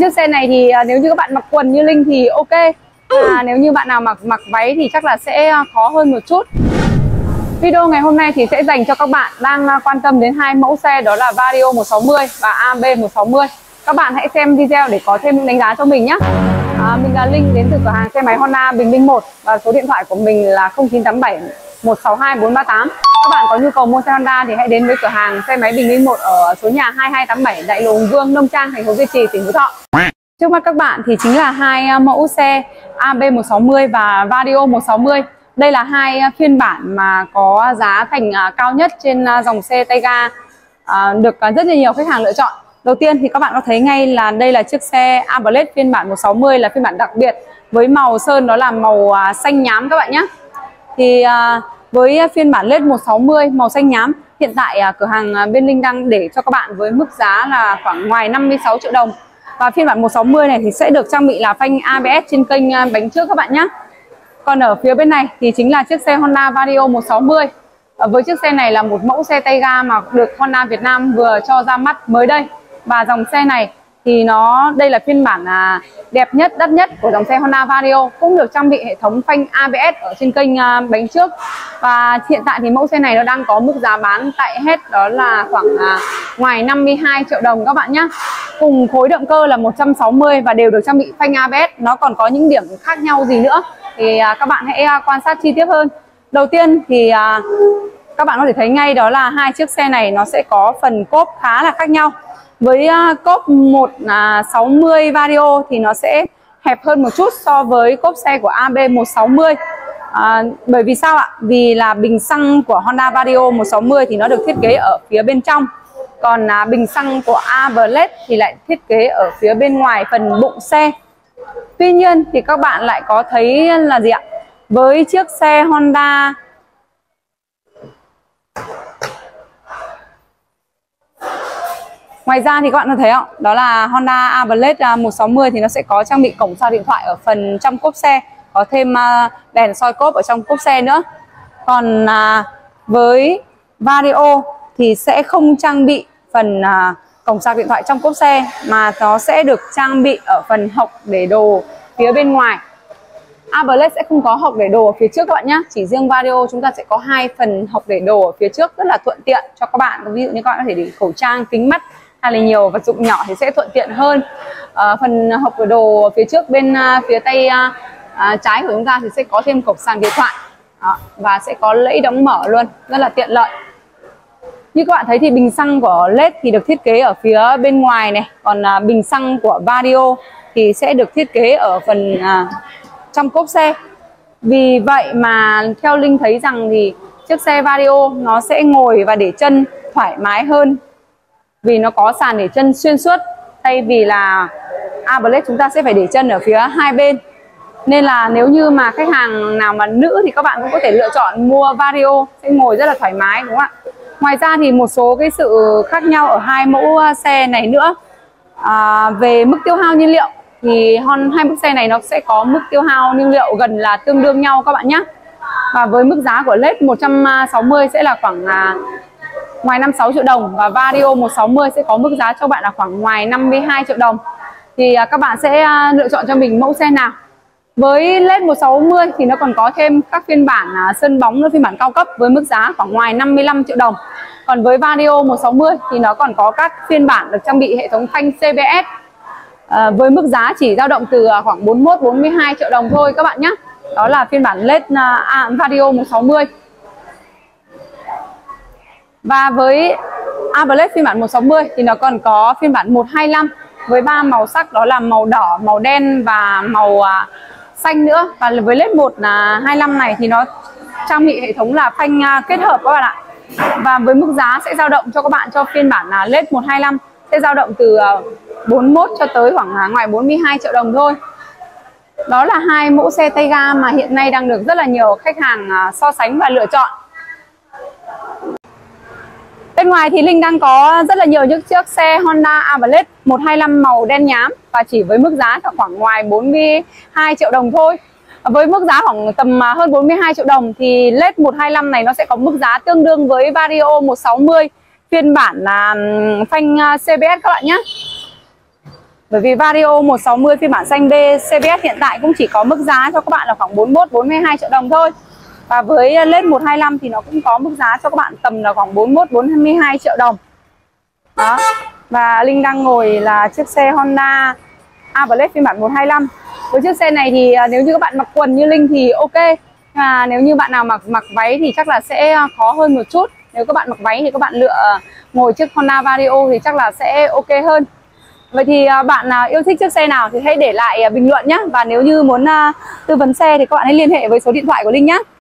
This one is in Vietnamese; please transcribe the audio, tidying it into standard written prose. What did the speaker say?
chiếc xe này thì nếu như các bạn mặc quần như Linh thì ok. Nếu như bạn nào mặc váy thì chắc là sẽ khó hơn một chút. Video ngày hôm nay thì sẽ dành cho các bạn đang quan tâm đến hai mẫu xe, đó là Vario 160 và AB 160. Các bạn hãy xem video để có thêm những đánh giá cho mình nhé. Mình là Linh đến từ cửa hàng xe máy Honda Bình Minh 1 và số điện thoại của mình là 0987 162 438. Các bạn có nhu cầu mua xe Honda thì hãy đến với cửa hàng xe máy Bình Minh 1 ở số nhà 2287 Đại lộ Hùng Vương, Nông Trang, thành phố Việt Trì, tỉnh Phú Thọ. Trước mắt các bạn thì chính là hai mẫu xe AB 160 và Vario 160. Đây là hai phiên bản mà có giá thành cao nhất trên dòng xe tay ga, được rất là nhiều khách hàng lựa chọn. Đầu tiên thì các bạn có thấy ngay là đây là chiếc xe A Blade phiên bản 160, là phiên bản đặc biệt với màu sơn đó là màu xanh nhám các bạn nhé. Thì với phiên bản LED 160 màu xanh nhám, hiện tại cửa hàng bên Linh đang để cho các bạn với mức giá là khoảng ngoài 56 triệu đồng. Và phiên bản 160 này thì sẽ được trang bị là phanh ABS trên kênh bánh trước các bạn nhé. Còn ở phía bên này thì chính là chiếc xe Honda Vario 160. Với chiếc xe này là một mẫu xe tay ga mà được Honda Việt Nam vừa cho ra mắt mới đây. Và dòng xe này thì đây là phiên bản đẹp nhất, đắt nhất của dòng xe Honda Vario, cũng được trang bị hệ thống phanh ABS ở trên kênh bánh trước. Và hiện tại thì mẫu xe này nó đang có mức giá bán tại hết đó là khoảng ngoài 52 triệu đồng các bạn nhé. Cùng khối động cơ là 160 và đều được trang bị phanh ABS. Nó còn có những điểm khác nhau gì nữa thì các bạn hãy quan sát chi tiết hơn. Đầu tiên thì các bạn có thể thấy ngay đó là hai chiếc xe này nó sẽ có phần cốp khá là khác nhau. Với cốp 160 Vario thì nó sẽ hẹp hơn một chút so với cốp xe của AB 160. Bởi vì sao ạ? Vì là bình xăng của Honda Vario 160 thì nó được thiết kế ở phía bên trong. Còn bình xăng của A Blade thì lại thiết kế ở phía bên ngoài phần bụng xe. Tuy nhiên thì các bạn lại có thấy là gì ạ? Với chiếc xe Honda ngoài ra thì các bạn có thấy không? Đó là Honda A Blade 160 thì nó sẽ có trang bị cổng sạc điện thoại ở phần trong cốp xe, có thêm đèn soi cốp ở trong cốp xe nữa. Còn với Vario thì sẽ không trang bị phần cổng sạc điện thoại trong cốp xe, mà nó sẽ được trang bị ở phần hộc để đồ phía bên ngoài. A Blade sẽ không có hộc để đồ ở phía trước các bạn nhé. Chỉ riêng Vario chúng ta sẽ có hai phần hộc để đồ ở phía trước, rất là thuận tiện cho các bạn. Ví dụ như các bạn có thể để khẩu trang, kính mắt hay là nhiều vật dụng nhỏ thì sẽ thuận tiện hơn. Phần hộc để đồ ở phía trước bên phía tay trái của chúng ta thì sẽ có thêm cổng sạc điện thoại. Và sẽ có lẫy đóng mở luôn, rất là tiện lợi. Như các bạn thấy thì bình xăng của LED thì được thiết kế ở phía bên ngoài này. Còn bình xăng của Vario thì sẽ được thiết kế ở phần trong cốp xe. Vì vậy mà theo Linh thấy rằng thì chiếc xe Vario nó sẽ ngồi và để chân thoải mái hơn, vì nó có sàn để chân xuyên suốt, thay vì là A Blade chúng ta sẽ phải để chân ở phía hai bên. Nên là nếu như mà khách hàng nào mà nữ thì các bạn cũng có thể lựa chọn mua Vario, sẽ ngồi rất là thoải mái, đúng không ạ? Ngoài ra thì một số cái sự khác nhau ở hai mẫu xe này nữa. Về mức tiêu hao nhiên liệu thì hai mức xe này nó sẽ có mức tiêu hao nhiên liệu gần là tương đương nhau các bạn nhé. Và với mức giá của LED 160 sẽ là khoảng ngoài 56 triệu đồng, và Vario 160 sẽ có mức giá cho bạn là khoảng ngoài 52 triệu đồng. Thì các bạn sẽ lựa chọn cho mình mẫu xe nào. Với LED 160 thì nó còn có thêm các phiên bản sơn bóng, phiên bản cao cấp với mức giá khoảng ngoài 55 triệu đồng. Còn với Vario 160 thì nó còn có các phiên bản được trang bị hệ thống phanh CBS với mức giá chỉ dao động từ khoảng 41-42 triệu đồng thôi các bạn nhé. Đó là phiên bản LED Vario 160. Và với A Blade phiên bản 160 thì nó còn có phiên bản 125 với 3 màu sắc, đó là màu đỏ, màu đen và màu xanh nữa. Và với LED 125 này thì nó trang bị hệ thống là phanh kết hợp các bạn ạ. Và với mức giá sẽ dao động cho các bạn cho phiên bản LED 125 sẽ dao động từ 41 cho tới khoảng ngoài 42 triệu đồng thôi. Đó là hai mẫu xe tay ga mà hiện nay đang được rất là nhiều khách hàng so sánh và lựa chọn. Bên ngoài thì Linh đang có rất là nhiều những chiếc xe Honda A Blade 125 màu đen nhám và chỉ với mức giá khoảng ngoài 42 triệu đồng thôi. Với mức giá khoảng tầm hơn 42 triệu đồng thì LED 125 này nó sẽ có mức giá tương đương với Vario 160 phiên bản là phanh CBS các bạn nhé. Bởi vì Vario 160 phiên bản xanh B CVS hiện tại cũng chỉ có mức giá cho các bạn là khoảng 41-42 triệu đồng thôi. Và với LED 125 thì nó cũng có mức giá cho các bạn tầm là khoảng 41-42 triệu đồng. Đó. Và Linh đang ngồi là chiếc xe Honda Average phiên bản 125. Với chiếc xe này thì nếu như các bạn mặc quần như Linh thì ok. Và nếu như bạn nào mặc váy thì chắc là sẽ khó hơn một chút. Nếu các bạn mặc váy thì các bạn lựa ngồi chiếc Honda Vario thì chắc là sẽ ok hơn. Vậy thì bạn nào yêu thích chiếc xe nào thì hãy để lại bình luận nhé. Và nếu như muốn tư vấn xe thì các bạn hãy liên hệ với số điện thoại của Linh nhé.